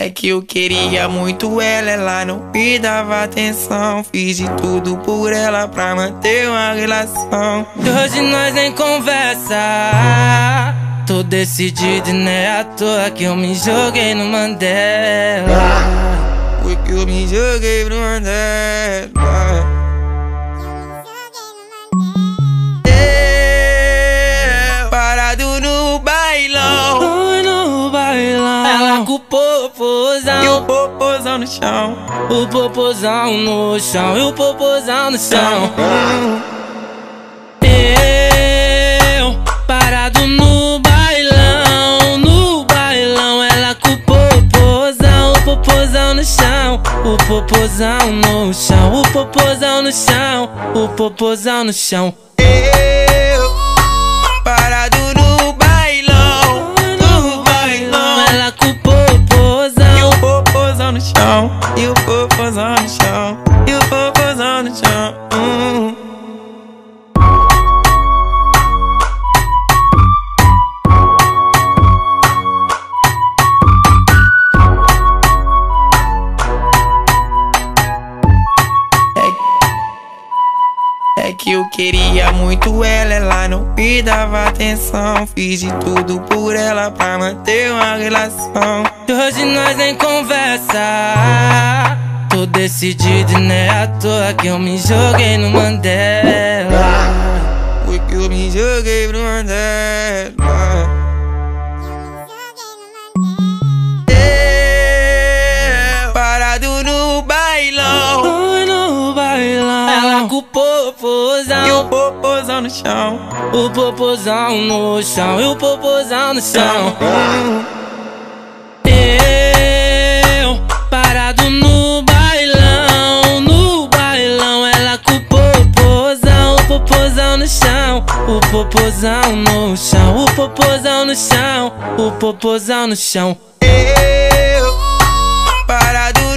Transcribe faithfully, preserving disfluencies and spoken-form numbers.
É que eu queria muito ela, ela não me dava atenção. Fiz de tudo por ela pra manter uma relação. E hoje nós nem conversa. Tô decidido e não é à toa que eu me joguei no Mandela. Foi que eu me joguei pro Mandela. Eu, parado no bailão, Oi, no bailão. Ela com o popozão e o popozão no chão. O popozão no chão e o popozão no chão. Eu, parado no bailão, no bailão. Ela com o popozão, o popozão no chão. O popozão no chão, o popozão no chão. O popozão no chão. Eu, parado no bailão, no bailão. Ela com o popozão e o popozão no chão, e o popozão no chão, e o popozão no chão. Hum. É que eu queria muito ela, ela não me dava atenção. Fiz de tudo por ela pra manter uma relação. E hoje nós nem conversa. Tô decidido e não é à toa que eu me joguei no Mandela. Foi que eu me joguei pro Mandela. Eu, parado no bailão, Oi, no bailão. Ela com o e popozão o popozão no chão. O popozão no chão e o popozão no chão. Eu, parado no bailão, no bailão. Ela com o popozão, o popozão no chão. O popozão no chão, o popozão no chão. O popozão no chão. Eu, parado